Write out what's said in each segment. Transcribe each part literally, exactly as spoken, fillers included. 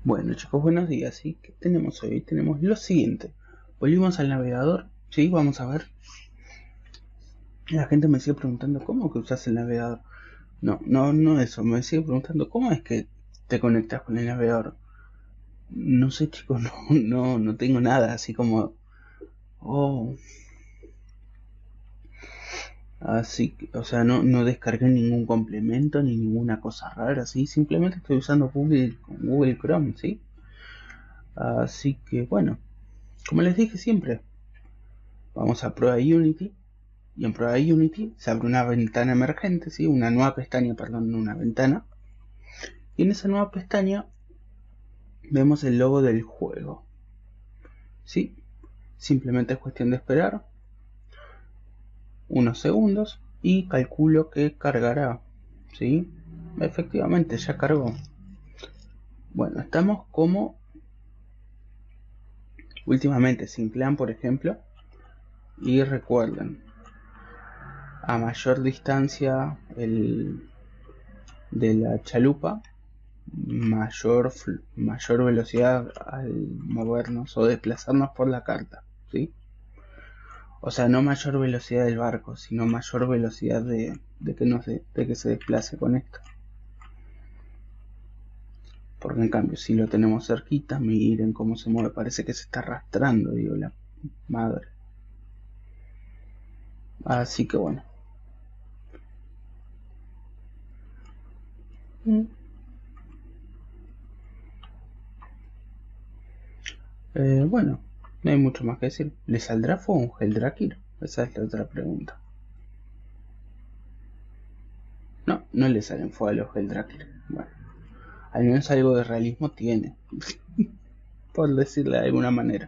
Bueno chicos, buenos días, ¿sí? ¿Qué tenemos hoy? Tenemos lo siguiente. Volvimos al navegador, ¿sí? Vamos a ver. La gente me sigue preguntando, ¿cómo que usas el navegador? No, no, no eso. Me sigue preguntando, ¿cómo es que te conectas con el navegador? No sé chicos, no, no, no tengo nada así como... Oh, así que, o sea, no, no descargué ningún complemento ni ninguna cosa rara, ¿sí? Simplemente estoy usando Google, Google Chrome, ¿sí? Así que bueno, como les dije siempre, vamos a prueba Unity. Y en prueba Unity se abre una ventana emergente, ¿sí? Una nueva pestaña, perdón, una ventana. Y en esa nueva pestaña vemos el logo del juego, ¿sí? Simplemente es cuestión de esperar unos segundos y calculo que cargará, ¿sí? Efectivamente, ya cargó. Bueno, estamos como últimamente sin plan, por ejemplo. Y recuerden, a mayor distancia el de la chalupa, mayor mayor velocidad al movernos o desplazarnos por la carta, ¿sí? O sea, no mayor velocidad del barco, sino mayor velocidad de, de que no se, de que se desplace con esto. Porque en cambio, si lo tenemos cerquita, miren cómo se mueve, parece que se está arrastrando, digo, la madre. Así que bueno. Eh, bueno, no hay mucho más que decir. ¿Le saldrá fuego un Helldrakir? Esa es la otra pregunta. No, no le salen fuego a los Helldrakir. Bueno, al menos algo de realismo tiene, por decirle de alguna manera.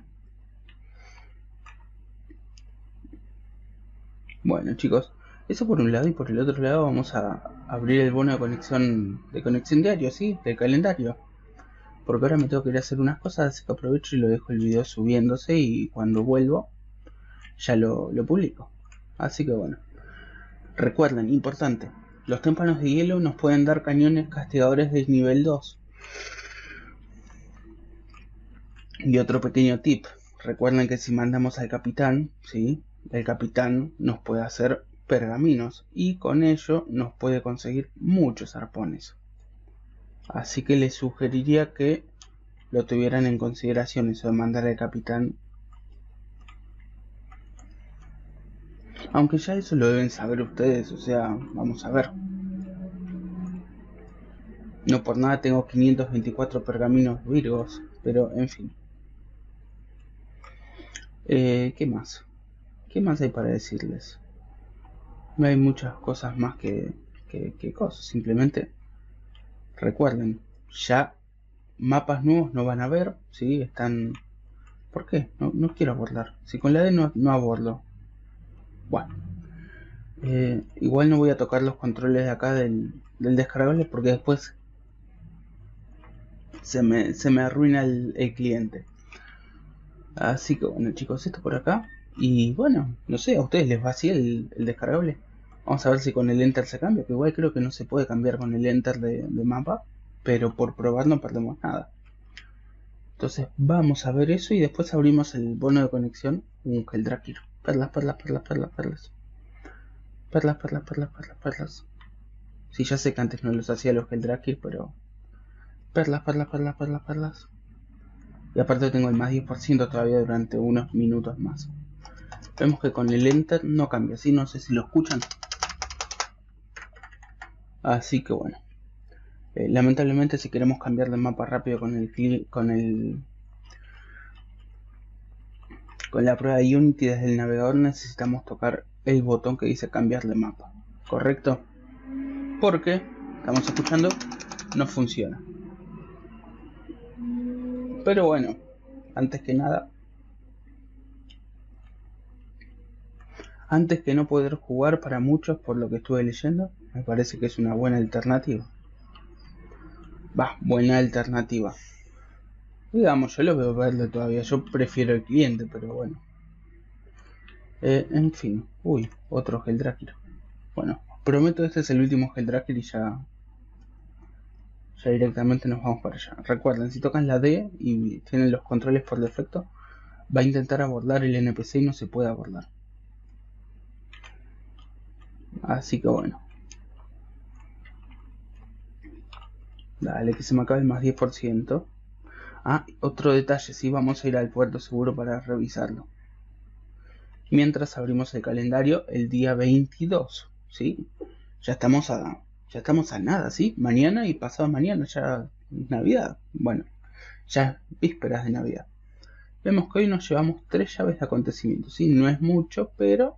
Bueno chicos, eso por un lado, y por el otro lado vamos a abrir el bono de conexión de conexión diario, ¿sí? Del calendario. Porque ahora me tengo que ir a hacer unas cosas, así que aprovecho y lo dejo el video subiéndose y cuando vuelvo ya lo, lo publico. Así que bueno, recuerden, importante, los témpanos de hielo nos pueden dar cañones castigadores del nivel dos. Y otro pequeño tip, recuerden que si mandamos al capitán, ¿sí? El capitán nos puede hacer pergaminos y con ello nos puede conseguir muchos arpones. Así que les sugeriría que lo tuvieran en consideración eso de mandar al capitán. Aunque ya eso lo deben saber ustedes, o sea, vamos a ver. No por nada tengo quinientos veinticuatro pergaminos virgos, pero en fin. Eh, ¿Qué más? ¿Qué más hay para decirles? No hay muchas cosas más que, que, que cosas, simplemente recuerden, ya mapas nuevos no van a ver, ¿sí? Están... ¿Por qué? No, no quiero abordar. Si con la D no, no abordo. Bueno. Eh, igual no voy a tocar los controles de acá del, del descargable porque después se me, se me arruina el, el cliente. Así que bueno chicos, esto por acá. Y bueno, no sé, a ustedes les va así el, el descargable. Vamos a ver si con el enter se cambia, que igual creo que no se puede cambiar con el enter de, de mapa. Pero por probar no perdemos nada. Entonces vamos a ver eso y después abrimos el bono de conexión. Un Helldrakir. Perlas, perlas, perlas, perlas, perlas. Perlas, perlas, perlas, perlas, perlas. Sí, ya sé que antes no los hacía los Helldrakir, pero... Perlas, perlas, perlas, perlas, perlas. Y aparte tengo el más diez por ciento todavía durante unos minutos más. Vemos que con el enter no cambia, ¿sí? No sé si lo escuchan. Así que bueno. Eh, lamentablemente si queremos cambiar de mapa rápido con el clic, con el... Con la prueba de Unity desde el navegador necesitamos tocar el botón que dice cambiar de mapa. ¿Correcto? Porque, estamos escuchando, no funciona. Pero bueno, antes que nada, antes que no poder jugar para muchos por lo que estuve leyendo, me parece que es una buena alternativa. Va, buena alternativa. Digamos, yo lo veo verde todavía, yo prefiero el cliente, pero bueno. Eh, en fin, uy, otro Helldrakir. Bueno, prometo este es el último Helldrakir y ya, ya directamente nos vamos para allá. Recuerden, si tocan la D y tienen los controles por defecto, va a intentar abordar el N P C y no se puede abordar. Así que bueno. Dale, que se me acabe el más diez por ciento. Ah, otro detalle, sí, vamos a ir al puerto seguro para revisarlo. Mientras abrimos el calendario el día veintidós, ¿sí? Ya estamos a, ya estamos a nada, ¿sí? Mañana y pasado mañana ya es Navidad. Bueno, ya es vísperas de Navidad. Vemos que hoy nos llevamos tres llaves de acontecimientos, ¿sí? No es mucho, pero...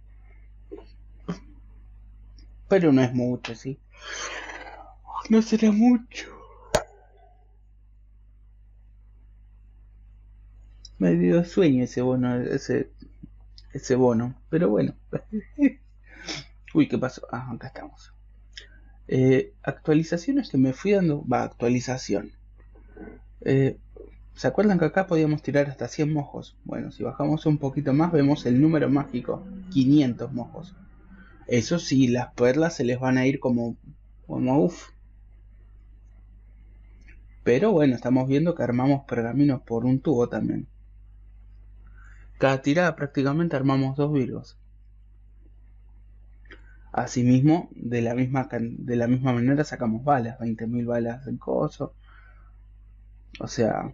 Pero no es mucho, ¿sí? No será mucho. Me dio sueño ese bono, ese, ese bono. Pero bueno. Uy, ¿qué pasó? Ah, acá estamos. Eh, actualizaciones que me fui dando. Va, actualización. Eh, ¿Se acuerdan que acá podíamos tirar hasta cien mojos? Bueno, si bajamos un poquito más vemos el número mágico. quinientos mojos. Eso sí, las perlas se les van a ir como... Como uff. Pero bueno, estamos viendo que armamos pergaminos por un tubo también. Cada tirada prácticamente armamos dos virgos. Asimismo, de la misma de la misma manera sacamos balas, veinte mil balas en coso. O sea,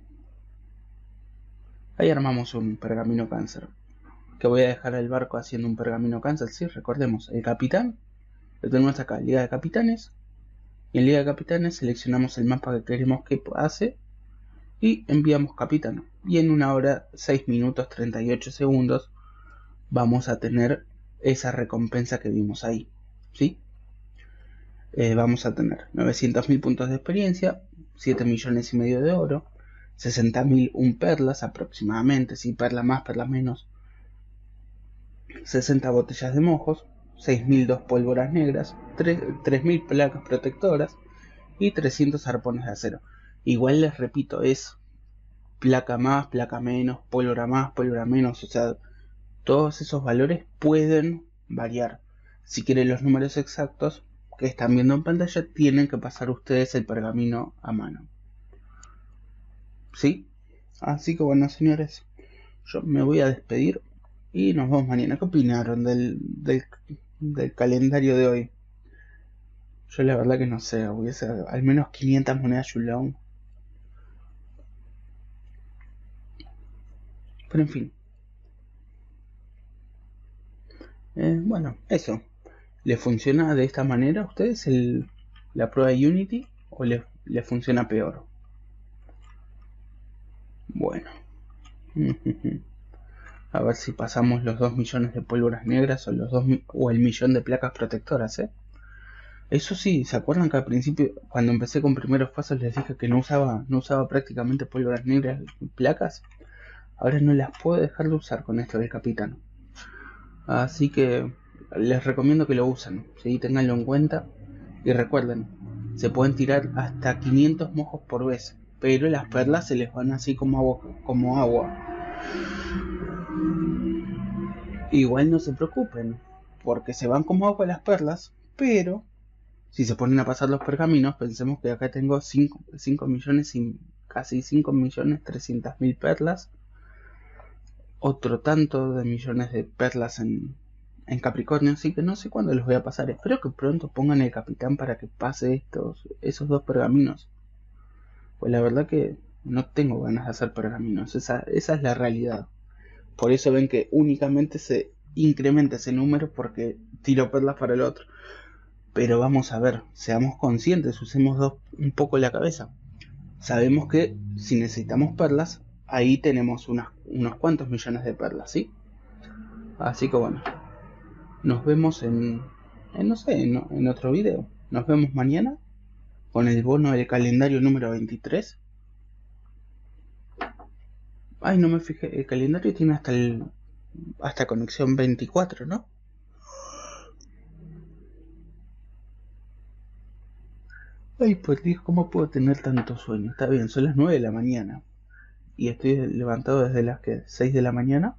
ahí armamos un pergamino cáncer. Que voy a dejar el barco haciendo un pergamino cáncer. Sí, recordemos, el capitán lo tenemos acá, Liga de Capitanes. Y en Liga de Capitanes seleccionamos el mapa que queremos que pase y enviamos capitán. Y en una hora, seis minutos, treinta y ocho segundos vamos a tener esa recompensa que vimos ahí, ¿sí? Eh, vamos a tener novecientos mil puntos de experiencia, siete millones y medio de oro, sesenta mil un perlas aproximadamente, si ¿sí? Perla más, perla menos, sesenta botellas de mojos, seis mil dos pólvoras negras, tres mil placas protectoras y trescientos arpones de acero. Igual les repito, es placa más, placa menos, pólvora más, pólvora menos, o sea, todos esos valores pueden variar. Si quieren los números exactos que están viendo en pantalla, tienen que pasar ustedes el pergamino a mano. ¿Sí? Así que bueno, señores, yo me voy a despedir y nos vemos mañana. ¿Qué opinaron del, del, del calendario de hoy? Yo la verdad que no sé, voy a hacer al menos quinientas monedas Yulong. Pero en fin. Eh, bueno, eso. ¿Le funciona de esta manera a ustedes el, la prueba de Unity o le, le funciona peor? Bueno. A ver si pasamos los dos millones de pólvoras negras o los dos o el millón de placas protectoras, ¿eh? Eso sí, ¿se acuerdan que al principio, cuando empecé con primeros pasos, les dije que no usaba, no usaba prácticamente pólvoras negras y placas? Ahora no las puedo dejar de usar con esto del capitán. Así que les recomiendo que lo usen, ¿sí? Ténganlo en cuenta. Y recuerden, se pueden tirar hasta quinientos mojos por vez, pero las perlas se les van así como agua. Como agua. Igual no se preocupen, porque se van como agua las perlas, pero si se ponen a pasar los pergaminos, pensemos que acá tengo cinco millones y casi cinco millones trescientas mil perlas. Otro tanto de millones de perlas en, en Capricornio, así que no sé cuándo los voy a pasar. Espero que pronto pongan el capitán para que pase estos, esos dos pergaminos. Pues la verdad que no tengo ganas de hacer pergaminos, esa, esa es la realidad. Por eso ven que únicamente se incrementa ese número porque tiro perlas para el otro. Pero vamos a ver, seamos conscientes, usemos dos, un poco la cabeza. Sabemos que si necesitamos perlas, ahí tenemos unas, unos cuantos millones de perlas, ¿sí? Así que bueno, nos vemos en, en no sé, en, en otro video. Nos vemos mañana con el bono del calendario número veintitrés. Ay, no me fijé, el calendario tiene hasta el hasta conexión veinticuatro, ¿no? Ay, por Dios, ¿cómo puedo tener tanto sueño? Está bien, son las nueve de la mañana y estoy levantado desde las que seis de la mañana.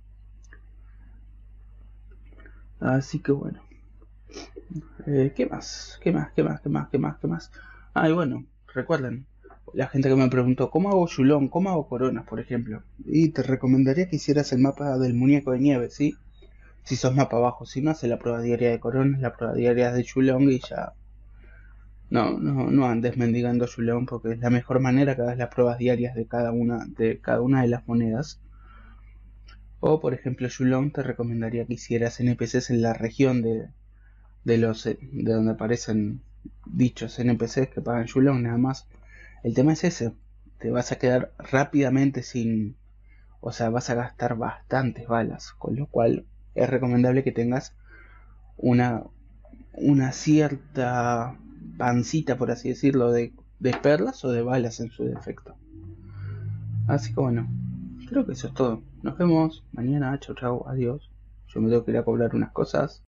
Así que bueno, eh, ¿qué más? ¿Qué más? ¿Qué más? ¿Qué más? ¿Qué más? ¿Qué más? Ah, y bueno, recuerden, la gente que me preguntó, ¿cómo hago Yulon? ¿Cómo hago coronas, por ejemplo? Y te recomendaría que hicieras el mapa del muñeco de nieve, ¿sí? Si sos mapa bajo, si no, hace la prueba diaria de coronas, la prueba diaria de Yulon y ya. No, no, no andes mendigando Yulon porque es la mejor manera que hagas las pruebas diarias de cada una de cada una de las monedas. O por ejemplo Yulon te recomendaría que hicieras N P Cs en la región de, de los de donde aparecen dichos N P Cs que pagan Yulon nada más. El tema es ese, te vas a quedar rápidamente sin, o sea, vas a gastar bastantes balas, con lo cual es recomendable que tengas una una cierta pancita, por así decirlo, de, de perlas o de balas en su defecto. Así que bueno, creo que eso es todo. Nos vemos mañana, chau chau, adiós. Yo me tengo que ir a cobrar unas cosas.